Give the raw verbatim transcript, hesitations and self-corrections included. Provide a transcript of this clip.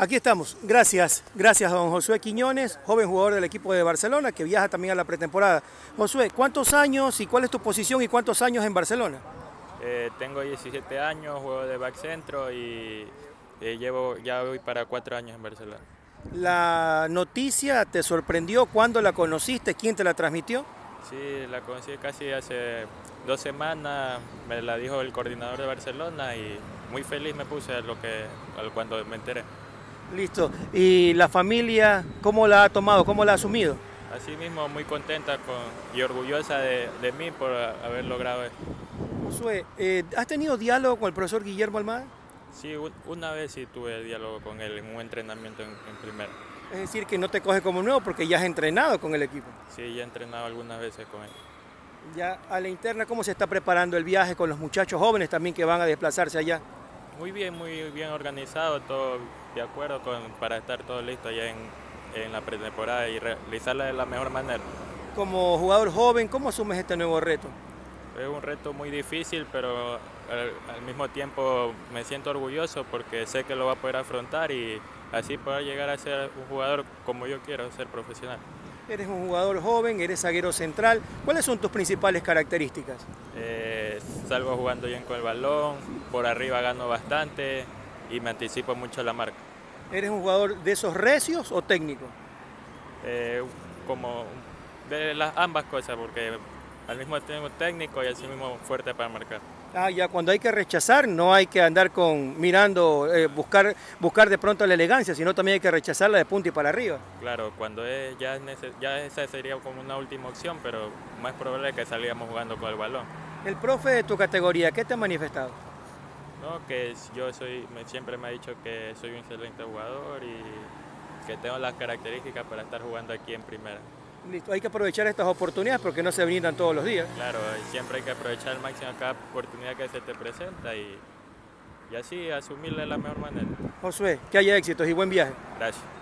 Aquí estamos. Gracias. Gracias a don Josué Quiñones, joven jugador del equipo de Barcelona, que viaja también a la pretemporada. Josué, ¿cuántos años y cuál es tu posición y cuántos años en Barcelona? Eh, tengo diecisiete años, juego de back centro y eh, llevo ya voy para cuatro años en Barcelona. ¿La noticia te sorprendió? ¿Cuándo la conociste? ¿Quién te la transmitió? Sí, la conocí casi hace dos semanas, me la dijo el coordinador de Barcelona y muy feliz me puse a lo que, a lo- cuando me enteré. Listo. ¿Y la familia cómo la ha tomado? ¿Cómo la ha asumido? Asimismo, muy contenta con, y orgullosa de, de mí por haber logrado esto. Josué, eh, ¿has tenido diálogo con el profesor Guillermo Almada? Sí, un- una vez sí tuve diálogo con él en un entrenamiento en, en primera. Es decir, que no te coge como nuevo porque ya has entrenado con el equipo. Sí, ya he entrenado algunas veces con él. Ya a la interna, ¿cómo se está preparando el viaje con los muchachos jóvenes también que van a desplazarse allá? Muy bien, muy bien organizado, todo de acuerdo con, para estar todo listo allá en, en la pretemporada y realizarla de la mejor manera. Como jugador joven, ¿cómo asumes este nuevo reto? Es un reto muy difícil, pero al, al mismo tiempo me siento orgulloso porque sé que lo voy a poder afrontar y así poder llegar a ser un jugador como yo quiero, ser profesional. Eres un jugador joven, eres zaguero central. ¿Cuáles son tus principales características? Eh, salgo jugando bien con el balón, por arriba gano bastante y me anticipo mucho a la marca. ¿Eres un jugador de esos recios o técnico? Eh, como de las ambas cosas, porque al mismo tiempo técnico y así mismo fuerte para marcar. Ah, ya cuando hay que rechazar no hay que andar con mirando, eh, buscar, buscar de pronto la elegancia, sino también hay que rechazarla de punta y para arriba. Claro, cuando es, ya, es neces ya esa sería como una última opción, pero más probable es que salgamos jugando con el balón. El profe de tu categoría, ¿qué te ha manifestado? No, que yo soy, me, siempre me ha dicho que soy un excelente jugador y que tengo las características para estar jugando aquí en primera. Listo, hay que aprovechar estas oportunidades porque no se brindan todos los días. Claro, siempre hay que aprovechar al máximo cada oportunidad que se te presenta y, y así asumirla de la mejor manera. Josué, que haya éxitos y buen viaje. Gracias.